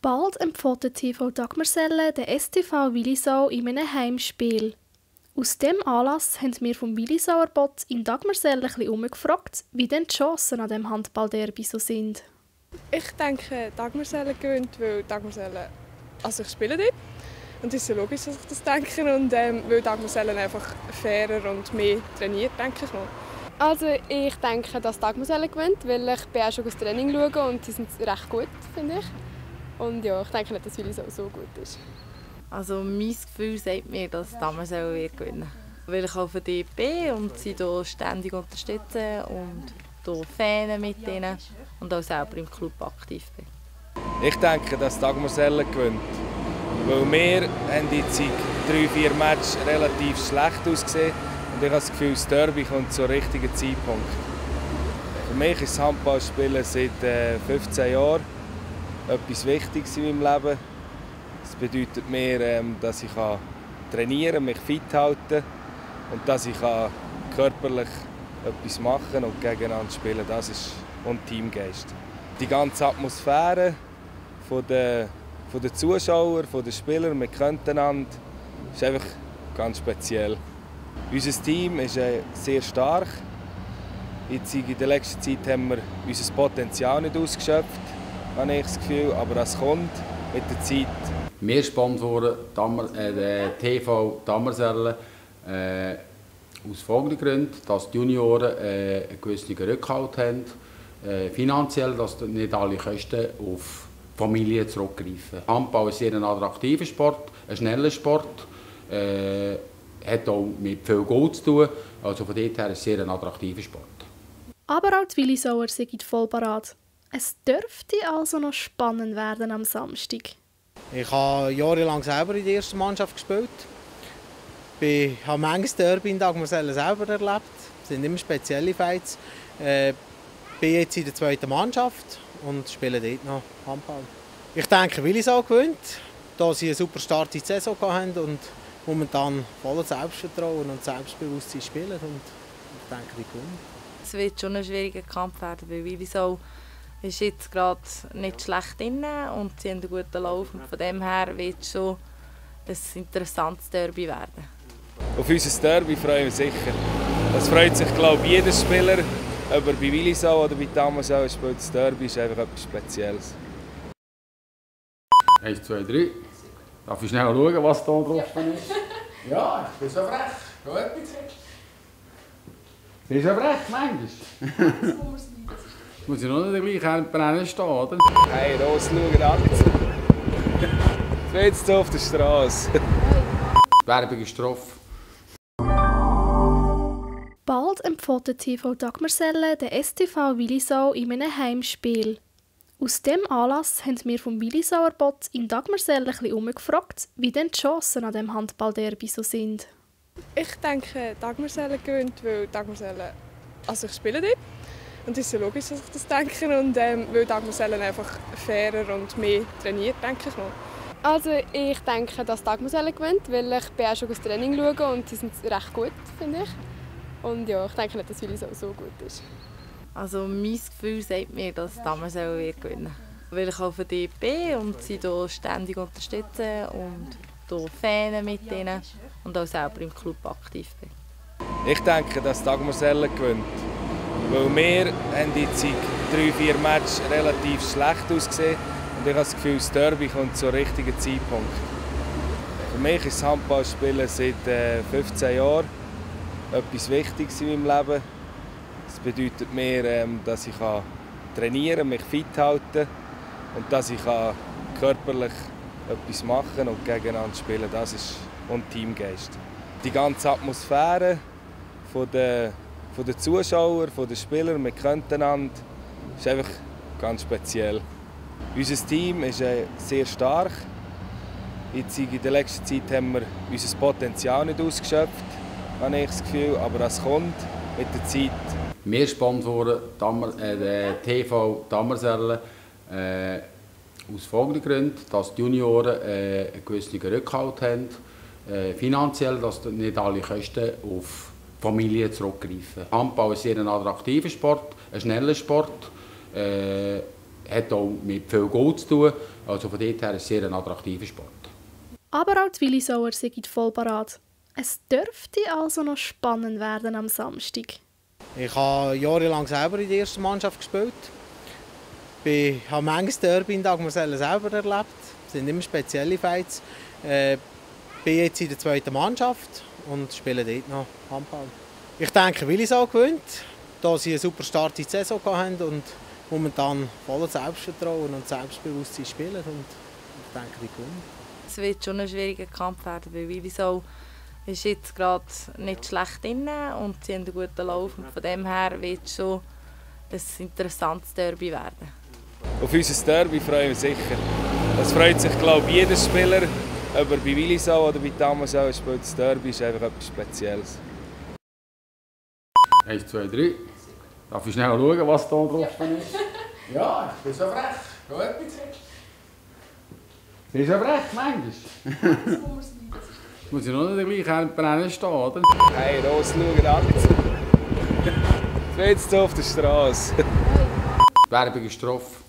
Bald empfiehlt der TV Dagmersellen den STV Willisau in einem Heimspiel. Aus diesem Anlass haben wir vom Willisauer Bot in Dagmersellen ein bisschen umgefragt, wie denn die Chancen an diesem Handballderby so sind. Ich denke, Dagmersellen gewinnt, weil Dagmersellen, also ich spiele dort. Und es ist ja logisch, dass ich das denke. Und weil Dagmersellen einfach fairer und mehr trainiert, denke ich mal. Also ich denke, dass Dagmersellen gewinnt, weil ich bin auch schon das Training schaue und die sind recht gut, finde ich. Und ja, ich denke nicht, dass Willisau so gut ist. Also mein Gefühl sagt mir, dass Dagmersellen gewinnen. Weil ich auch für die bin und sie hier ständig unterstützen und hier Fans mit ihnen und auch selber im Club aktiv bin. Ich denke, dass Dagmersellen gewinnt. Weil wir haben jetzt in 3-4 Matches relativ schlecht ausgesehen und ich habe das Gefühl, das Derby kommt zum richtigen Zeitpunkt. Für mich ist das Handballspielen seit 15 Jahren etwas Wichtiges in meinem Leben. Das bedeutet mir, dass ich trainieren, mich fit halten und dass ich körperlich etwas machen und gegeneinander spielen. Das ist und Teamgeist. Die ganze Atmosphäre von den Zuschauern, von den Spielern, wir kennen einander, ist einfach ganz speziell. Unser Team ist sehr stark. Jetzt in der letzten Zeit haben wir unser Potenzial nicht ausgeschöpft, habe ich das Gefühl, aber das kommt mit der Zeit. Wir sponsoren TV Dagmersellen aus folgenden Gründen, dass die Junioren einen gewissen Rückhalt haben, finanziell, dass nicht alle Kosten auf Familie zurückgreifen. Handball ist ein sehr attraktiver Sport, ein schneller Sport, hat auch mit viel Gold zu tun, also von dort her ist es sehr ein attraktiver Sport. Aber auch die Willisauer sind voll parat. Es dürfte also noch spannend werden am Samstag. Ich habe jahrelang selber in der ersten Mannschaft gespielt. Ich habe manches Derby in Dagmersellen selber erlebt. Es sind immer spezielle Fights. Ich bin jetzt in der zweiten Mannschaft und spiele dort noch Handball. Ich denke, Willisau gewinnt, da sie eine super Start in die Saison hatten und momentan voller Selbstvertrauen und Selbstbewusstsein spielen. Und ich denke, die gewinnen. Es wird schon ein schwieriger Kampf werden, weil Willisau ist jetzt gerade nicht schlecht drin und sie haben einen guten Lauf. Und von dem her wird es schon ein interessantes Derby werden. Auf unser Derby freuen wir sicher. Das freut sich, glaube ich, jeder Spieler. Ob er bei Willisau oder bei Dagmersellen spielt, das Derby ist einfach etwas Spezielles. 1, 2, 3. Darf ich schnell schauen, was da drauf ist? Ja, ich bin so frech. Gut. Bist du so frech, meinst du? Muss ich noch nicht gleich Brennen stehen, oder? Hey, Ross, schau an. Jetzt auf der Straße. Werbung ist drauf. Bald empfiehlt der TV Dagmersellen den STV Willisau in einem Heimspiel. Aus diesem Anlass haben wir vom Willisauer Bot in Dagmersellen ein bisschen umgefragt, wie denn die Chancen an diesem Handballderby so sind. Ich denke, Dagmersellen gewinnt, weil Dagmersellen, also ich spiele dort. Und es ist ja logisch, dass ich das denke. Und weil Dagmersellen einfach fairer und mehr trainiert, denke ich mal. Also ich denke, dass Dagmersellen gewinnt, weil ich bin auch schon das Training schaue und die sind recht gut, finde ich. Und ja, ich denke nicht, dass Willisau so gut ist. Also mein Gefühl sagt mir, dass Dagmersellen gewinnen. Weil ich auch für die bin und sie hier ständig unterstützen und hier Fans mit ihnen und auch selber im Club aktiv bin. Ich denke, dass Dagmersellen gewinnt. Weil wir haben jetzt in 3-4 Matches relativ schlecht ausgesehen und ich habe das Gefühl, das Derby kommt zum richtigen Zeitpunkt. Für mich ist das Handballspielen seit 15 Jahren etwas Wichtiges in meinem Leben. Das bedeutet mir, dass ich trainieren, mich fit halten und dass ich körperlich etwas machen und gegeneinander spielen. Das ist und Teamgeist. Die ganze Atmosphäre von den Zuschauern, von den Spielern, wir kennen einander, ist einfach ganz speziell. Unser Team ist sehr stark. Jetzt in der letzten Zeit haben wir unser Potenzial nicht ausgeschöpft, habe ich das Gefühl, aber das kommt mit der Zeit. Wir sponsoren TV Dagmersellen aus folgenden Gründen, dass die Junioren einen gewissen Rückhalt haben, finanziell, dass nicht alle Kosten auf Familie zurückgreifen. Handball ist ein sehr attraktiver Sport, ein schneller Sport, hat auch mit viel Gold zu tun. Also von dort her ist es sehr ein attraktiver Sport. Aber auch die Willisauer sind voll parat. Es dürfte also noch spannend werden am Samstag. Ich habe jahrelang selber in der ersten Mannschaft gespielt. Ich habe manches Derby in Dagmersellen selber erlebt. Es sind immer spezielle Fights. Ich bin jetzt in der zweiten Mannschaft und spiele dort noch Handball. Ich denke, Willisau gewinnt, da sie einen super Start in die Saison hatten und momentan voller Selbstvertrauen und Selbstbewusstsein spielen. Und ich denke, die gewinnen. Es wird schon ein schwieriger Kampf werden, weil Willisau ist jetzt gerade nicht schlecht drin und sie haben einen guten Lauf. Und von dem her wird es schon ein interessantes Derby werden. Auf unser Derby freuen wir sicher. Es freut sich, glaube ich, jeder Spieler, ob er bei Willisau oder bei Dagmersellen spielt. Das Derby ist einfach etwas Spezielles. 1, 2, 3. Darf ich schnell schauen, was da drauf ist? Ja, ich bin so frech. Gut. Bist du so frech, manchmal? Muss ich noch nicht gleich brennen stehen, oder? Hey, Ross, schau an. Jetzt auf der Straße. Werbung ist drauf.